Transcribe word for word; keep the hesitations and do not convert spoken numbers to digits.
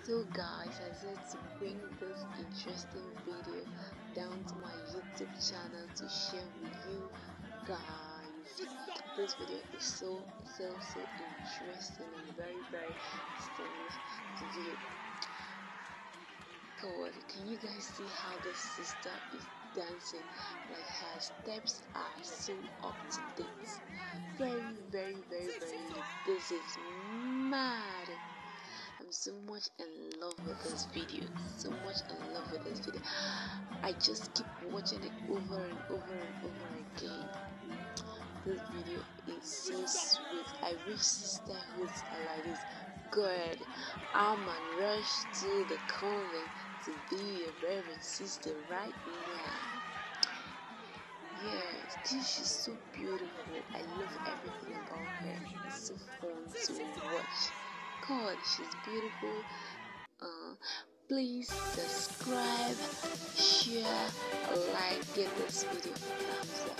So guys, I said to bring this interesting video down to my YouTube channel to share with you guys. This video is so so so interesting and very very stylish to view. God, can you guys see how the sister is dancing? Like her steps are so up to date. Very very very very. This is mad. I'm so much in love with this video. So much in love with this video. I just keep watching it over and over and over again. This video is so sweet. I wish sisterhoods are like this. Good. I'm on rush to the convent to be a Revrend sister right now. Yes, she's so beautiful. I love everything about her. It's so fun to watch. God, she's beautiful. Uh, please subscribe, share, like, give this video a thumbs up.